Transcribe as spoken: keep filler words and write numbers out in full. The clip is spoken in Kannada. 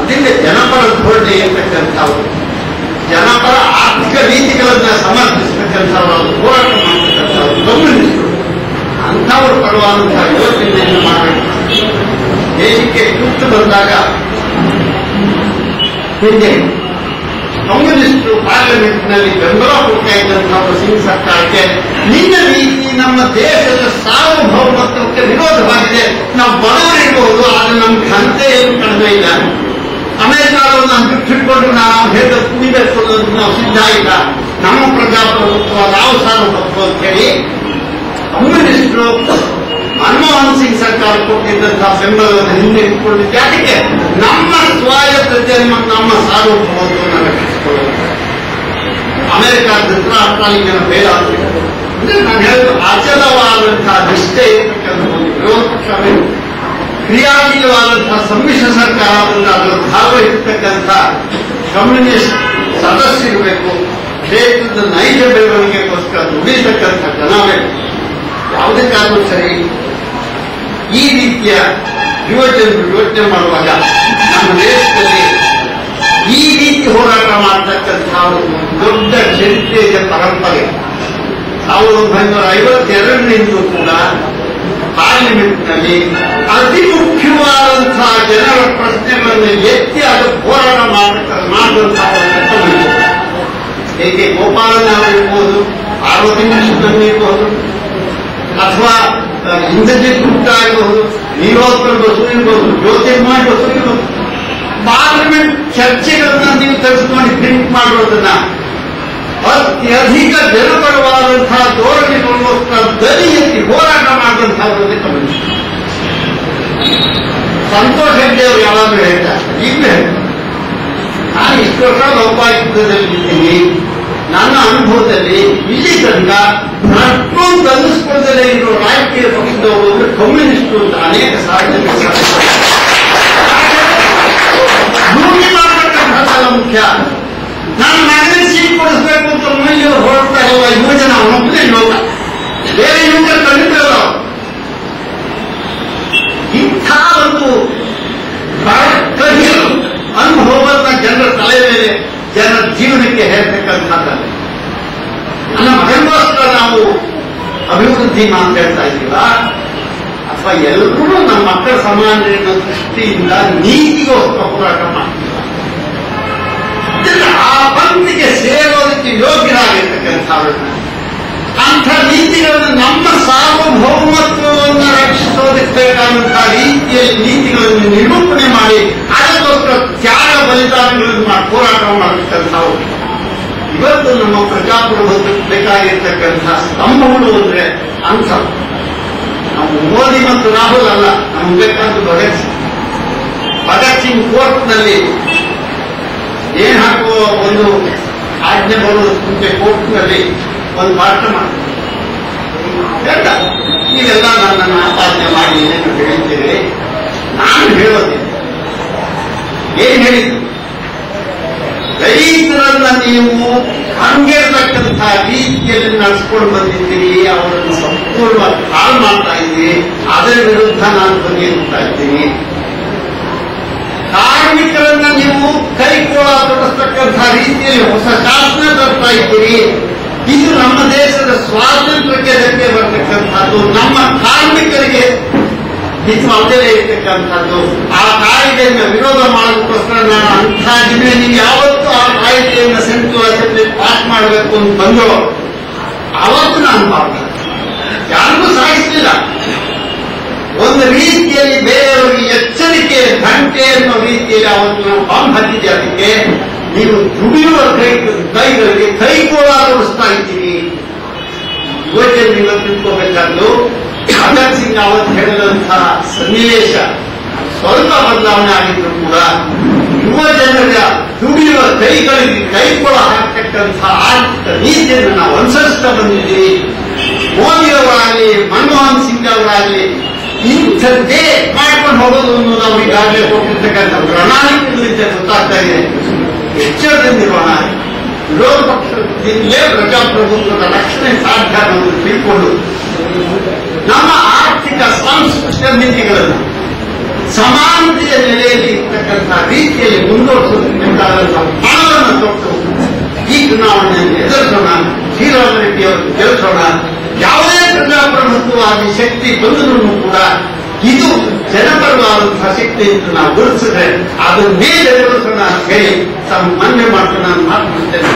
ಜೊತೆಗೆ ಜನಪರ ಧೋರಣೆ ಇರ್ತಕ್ಕಂಥವ್ರು, ಜನಪರ ಆರ್ಥಿಕ ನೀತಿಗಳನ್ನ ಸಮರ್ಥಿಸತಕ್ಕಂಥವ್ರು, ಹೋರಾಟ ಮಾಡತಕ್ಕಂಥವ್ರು ಕಮ್ಯುನಿಸ್ಟರು. ಅಂಥವ್ರ ಪರವಾದಂತಹ ಯೋಚನೆಯನ್ನು ಮಾಡಬೇಕು. ದೇಶಕ್ಕೆ ಕುತ್ತು ಬಂದಾಗ ಹಿಂದೆ ಕಮ್ಯುನಿಸ್ಟರು ಪಾರ್ಲಿಮೆಂಟ್ನಲ್ಲಿ ಬೆಂಬಲ ಕೊಡ್ತಾ ಇದ್ದಂತಹ ಸಿಂಗ್ ಸರ್ಕಾರಕ್ಕೆ ನಿನ್ನ ನೀತಿ ನಮ್ಮ ದೇಶದ ಸಾರ್ವಭೌಮತ್ವಕ್ಕೆ ವಿರೋಧವಾಗಿದೆ. ನಾವು ಬಡವರಿರ್ಬಹುದು, ಆದರೆ ನಮ್ಗೆ ಹಂತೆ ಏನು ಕಡಿಮೆ ಇಲ್ಲ. ಅಮೆರಿಕಾವನ್ನು ಬಿಟ್ಟಿಟ್ಕೊಂಡು ನಾವು ಹೇಗೆ ಕುಡಿಬೇಕು ಅನ್ನೋದು ನಾವು ಸಿದ್ಧ ಇಲ್ಲ. ನಮ್ಮ ಪ್ರಜಾಪ್ರಭುತ್ವ, ನಾವು ಸಾರ್ವಭೌಮತ್ವ ಅಂತ ಹೇಳಿ ಕಮ್ಯುನಿಸ್ಟರು ಮನಮೋಹನ್ ಸಿಂಗ್ ಸರ್ಕಾರ ಕೊಟ್ಟಿದ್ದಂತಹ ಬೆಂಬಲವನ್ನು ಹಿಂದೆ ಇಟ್ಕೊಂಡಿದ್ದೆ. ಅದಕ್ಕೆ ನಮ್ಮ ಸ್ವಾಯತ್ತತೆಯನ್ನು, ನಮ್ಮ ಸಾರ್ವಭೌಮತ್ವವನ್ನು ರಕ್ಷಿಸಿಕೊಳ್ಳುವುದು. ಅಮೆರಿಕಾದ ಧೃತರಾಷ್ಟ್ರನಿಗೆ ಬೇಡ ಅಂದ್ರೆ ನಾನು ಹೇಳಿದ ಅಚಲವಾದಂತಹ ನಿಷ್ಠೆ ಇರತಕ್ಕಂಥ ಒಂದು ವಿರೋಧ ಪಕ್ಷ, ಕ್ರಿಯಾಶೀಲವಾದಂತಹ ಸಮ್ಮಿಶ್ರ ಸರ್ಕಾರ ಅದರ ಭಾಗವಹಿಸತಕ್ಕಂಥ ಕಮ್ಯುನಿಸ್ಟ್ ಸದಸ್ಯರಿರಬೇಕು. ದೇಶದ ನೈಜ ಬೆಳವಣಿಗೆಗೋಸ್ಕರ ದುಡಿಯತಕ್ಕಂಥ ಜನ ಬೇಕು. ಯಾವುದಕ್ಕಾದ್ರೂ ಸರಿ ಈ ರೀತಿಯ ಯುವಜನರು ಯೋಚನೆ ಮಾಡುವಾಗ ನಮ್ಮ ದೇಶದಲ್ಲಿ ಈ ರೀತಿ ಹೋರಾಟ ಮಾಡತಕ್ಕಂಥ ದೊಡ್ಡ ಚರಿತ್ರೆಯ ಪರಂಪರೆ ಸಾವಿರದ ಒಂಬೈನೂರ ಐವತ್ತೆರಡರಿಂದಲೂ ಕೂಡ ಪಾರ್ಲಿಮೆಂಟ್ನಲ್ಲಿ ಅತಿ ಮುಖ್ಯವಾದಂತಹ ಜನರ ಪ್ರಶ್ನೆಗಳನ್ನು ಎತ್ತಿ ಅದು ಹೋರಾಟ ಮಾಡಿದಂತಹ ಹೇಗೆ ಗೋಪಾಲನ್ ಅವರಿರ್ಬೋದು, ಪಾರ್ವತಿ ಕೃಷ್ಣನ್ ಇರ್ಬೋದು, ಅಥವಾ ಇಂದ್ರಜಿತ್ ಗುಪ್ತಾ ಇರಬಹುದು, ನೀಲೋತ್ಪಲ್ ಬಸು ಇರ್ಬೋದು, ಜ್ಯೋತಿರ್ಮಯ ಬಸು ಇರ್ಬೋದು. ಪಾರ್ಲಿಮೆಂಟ್ ಚರ್ಚೆಗಳನ್ನ ನೀವು ತೆಗೆದುಕೊಂಡು ಪ್ರಿಂಟ್ ಮಾಡೋದನ್ನ ಅತ್ಯಧಿಕ ಜನಪರವಾದಂತಹ ಧೋರಣೆಗೋಸ್ಕರ ದನಿ ಎತ್ತಿ ಹೋರಾಟ ಮಾಡಿದಂತಹವರನ್ನೇ ಕಮ್ಯುನಿಸ್ಟ್. ಸಂತೋಷ್ ಹೆಗ್ಡೆ ಅವರು ಯಾವಾಗಲೂ ಹೇಳ್ತಾರೆ, ಈಗಲೂ ಹೇಳ್ತಾರೆ, ನಾನು ಇಷ್ಟು ವರ್ಷ ಲೋಕಾಯುಕ್ತದಲ್ಲಿ ಇದ್ದೀನಿ, ನನ್ನ ಅನುಭವದಲ್ಲಿ ಇಲ್ಲಿ ತನಕ ಅಷ್ಟೊಂದು ಅನ್ನಿಸ್ಕೊಳ್ದಲೇ ಇರೋ ರಾಜಕೀಯ ಪಕ್ಷದವರು ಅಂದ್ರೆ ಕಮ್ಯುನಿಸ್ಟು ಅಂತ ಅನೇಕ ಸಾರ್ವಜನಿಕ ಭೂಮಿ ಮಾಡತಕ್ಕಂಥದ್ದೆಲ್ಲ ಮುಖ್ಯ. ನನ್ನ ಮಗನಿಗೆ ಸೀಟ್ ಕೊಡಿಸ್ಬೇಕು ಅಂತ ಮನೆಯವರು ಹೊರಡ್ತಾ ಇರುವ ಯುವಜನ ಅವನೊಬ್ಬನೇ ಲೋಕ, ಬೇರೆ ಯುವಕರು ಕಲಿತಲ್ಲ. ಇಂಥ ಒಂದು ಅನುಭವದ ಜನರ ತಲೆ ಮೇಲೆ ಜನರ ಜೀವನಕ್ಕೆ ಹೇಳ್ತಕ್ಕಂಥದ್ದಲ್ಲ. ನನ್ನ ಮಗನಿಗೋಸ್ಕರ ನಾವು ಅಭಿವೃದ್ಧಿ ಮಾತಾಡ್ತಾ ಇದ್ದೀವ ಅಥವಾ ಎಲ್ಲರೂ ನಮ್ಮ ಮಕ್ಕಳ ಸಮಾನ ದೃಷ್ಟಿಯಿಂದ ನೀತಿಗೋಸ್ಕರ ಹೋರಾಟ ಮಾಡ್ತೀವ. ಆ ಪಂಕ್ತಿಗೆ ಸೇರೋದಕ್ಕೆ ಯೋಗ್ಯರಾಗಿರ್ತಕ್ಕಂಥವ್ರನ್ನ ಅಂಥ ನೀತಿಗಳನ್ನು ನಮ್ಮ ಸಾರ್ವಭೌಮತ್ವವನ್ನು ರಕ್ಷಿಸೋದಕ್ಕೆ ಬೇಕಾದಂತಹ ರೀತಿಯಲ್ಲಿ ನೀತಿಗಳನ್ನು ನಿರೂಪಣೆ ಮಾಡಿ ಅದಕ್ಕೋಸ್ಕರ ತ್ಯಾಗ ಬಲಿದಾನಗಳನ್ನು ಮಾಡಿ ಹೋರಾಟ ಮಾಡತಕ್ಕಂಥವು ಇವತ್ತು ನಮ್ಮ ಪ್ರಜಾಪ್ರಭುತ್ವಕ್ಕೆ ಬೇಕಾಗಿರ್ತಕ್ಕಂತಹ ಸ್ತಂಭಗಳು ಅಂದ್ರೆ ಅಂಥ ನಾವು ಮೋದಿ ಮತ್ತು ರಾಹುಲ್ ಅಲ್ಲ, ನಮ್ಗೆ ಬೇಕಾದ ಭಗತ್ ಸಿಂಗ್. ಭಗತ್ ಸಿಂಗ್ ಕೋರ್ಟ್ನಲ್ಲಿ ಏನ್ ಹಾಕುವ ಒಂದು ಆಜ್ಞೆ ಬರುವುದು ಮುಂಚೆ ಕೋರ್ಟ್ನಲ್ಲಿ ಒಂದು ಭಾಷಣ ಮಾಡ್ತಾರೆ. ನೀವೆಲ್ಲ ನನ್ನನ್ನು ಆಪಾದನೆ ಮಾಡಿ ಏನೇನು ಹೇಳ್ತೀರಿ, ನಾನು ಹೇಳೋದಿಲ್ಲ. ಏನ್ ಹೇಳಿದ್ರು, ರೈತರನ್ನ ನೀವು ಹಂಗಿರ್ತಕ್ಕಂಥ ರೀತಿಯಲ್ಲಿ ನಡೆಸ್ಕೊಂಡು ಬಂದಿದ್ದೀರಿ, ಅವರನ್ನು ಸಂಪೂರ್ಣವಾಗಿ ಹಾಳು ಮಾಡ್ತಾ ಇದ್ದೀರಿ, ಅದರ ವಿರುದ್ಧ ನಾನು ಬಗೆಹರಿಸ್ತಾ ಇದ್ದೀನಿ. ಕಾರ್ಮಿಕರನ್ನ ನೀವು ಕೈಕೋಳ ತೊಡಸ್ತಕ್ಕಂಥ ರೀತಿಯಲ್ಲಿ ಹೊಸ ಶಾಸನ ತರ್ತಾ ಇದ್ದೀರಿ. ಇದು ನಮ್ಮ ದೇಶದ ಸ್ವಾತಂತ್ರ್ಯಕ್ಕೆ ಧಕ್ಕೆ ಬರ್ತಕ್ಕಂಥದ್ದು, ನಮ್ಮ ಕಾರ್ಮಿಕರಿಗೆ ಹಿತವಲ್ಲದೆ ಇರ್ತಕ್ಕಂಥದ್ದು. ಆ ಕಾಯ್ದೆಯನ್ನು ವಿರೋಧ ಮಾಡೋದಕ್ಕೋಸ್ಕರ ನಾನು ಅಂಥ ದಿನ ನೀವು ಯಾವತ್ತೂ ಆ ಕಾಯ್ದೆಯನ್ನು ಸೆಂಟ್ರಲ್ ಅಸೆಂಬ್ಲಿ ಪಾಸ್ ಮಾಡಬೇಕು ಅಂತ ಬಂದು ಅವತ್ತು ನಾನು ಮಾಡ್ತೇನೆ. ಯಾರಿಗೂ ಸಾಗಿಸಲಿಲ್ಲ. ಒಂದು ರೀತಿಯಲ್ಲಿ ಬೇರೆಯವರಿಗೆ ಎಚ್ಚರಿಕೆ ಗಂಟೆ ಅನ್ನೋ ರೀತಿಯಲ್ಲಿ ಅವತ್ತು ನಾವು ಬಾಂಬ್ ಹಾಕಿದ್ದೆ. ಅದಕ್ಕೆ ನೀವು ದುಡಿಯುವ ಕೈ ಕೈಗಳಿಗೆ ಕೈಗೋಳ ತೋರಿಸ್ತಾ ಇದ್ದೀರಿ. ಯುವಜನ ಇವತ್ತು ತಿಳ್ಕೋಬೇಕಾದ್ದು ಭಗತ್ ಸಿಂಗ್ ಅವತ್ತು ಹೇಳಿದಂತಹ ಸನ್ನಿವೇಶ ಸ್ವಲ್ಪ ಬದಲಾವಣೆ ಆಗಿದ್ರು ಕೂಡ ಯುವ ಜನರ ದುಡಿಯುವ ಕೈಗಳಿಗೆ ಕೈಗೊಳ ಹಾಕ್ತಕ್ಕಂತಹ ಆರ್ಥಿಕ ನೀತಿಯನ್ನು ನಾವು ಅನುಸರಿಸ್ತಾ ಬಂದಿದ್ದೀವಿ. ಮೋದಿಯವರಾಗಲಿ ಮನಮೋಹನ್ ಸಿಂಗ್ ಅವರಾಗಲಿ ಇಂಥದ್ದೇ ಮಾಡ್ಕೊಂಡು ಹೋಗೋದು ಅನ್ನೋದು ನಾವು ಈಗಾಗಲೇ ಕೊಟ್ಟಿರ್ತಕ್ಕಂಥ ಪ್ರಣಾಳಿಕೆಗಳಿಂದ ಗೊತ್ತಾಗ್ತಾ ಇದೆ. ಎಚ್ಚರದಿಂದಿರೋಣ. ವಿರೋಧ ಪಕ್ಷದಿಂದಲೇ ಪ್ರಜಾಪ್ರಭುತ್ವದ ರಕ್ಷಣೆ ಸಾಧ್ಯ ಅನ್ನೋದು ತಿಳ್ಕೊಂಡು ನಮ್ಮ ಆರ್ಥಿಕ ಸಾಂಸ್ಕೃತಿಕ ನೀತಿಗಳನ್ನು ಸಮಾನತೆಯ ನೆಲೆಯಲ್ಲಿ ಇರ್ತಕ್ಕಂಥ ರೀತಿಯಲ್ಲಿ ಚುನಾವಣೆಯನ್ನು ಎದುರಿಸೋಣ, ಶ್ರೀರಾಮ ರೆಡ್ಡಿ ಅವರನ್ನು ಗೆಲ್ಲಿಸೋಣ. ಯಾವುದೇ ಪ್ರಜಾಪ್ರಭುತ್ವವಾದಿ ಶಕ್ತಿ ಬಂದರೂ ಕೂಡ ಇದು ಜನಪರವಾದಂತಹ ಶಕ್ತಿ ಅಂತ ನಾವು ಗುರುತಿಸಿದ್ರೆ ಅದನ್ನೇ ಎದುರಿಸೋಣ ಅಂತ ಹೇಳಿ ತಮ್ಮ ಮನ್ನೆ ಮಾಡ್ಕೊಂಡು ನಾನು ಮಾತನಾಡ್ತೇನೆ.